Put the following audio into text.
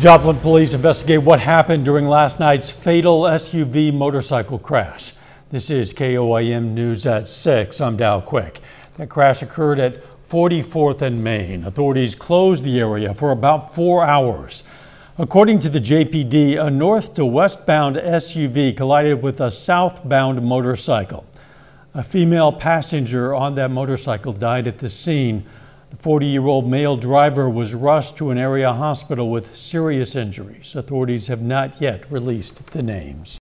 Joplin police investigate what happened during last night's fatal SUV motorcycle crash. This is KOIM News at 6. I'm Dow Quick. That crash occurred at 44th and Main. Authorities closed the area for about 4 hours. According to the JPD, a north to westbound SUV collided with a southbound motorcycle. A female passenger on that motorcycle died at the scene. The 40-year-old male driver was rushed to an area hospital with serious injuries. Authorities have not yet released the names.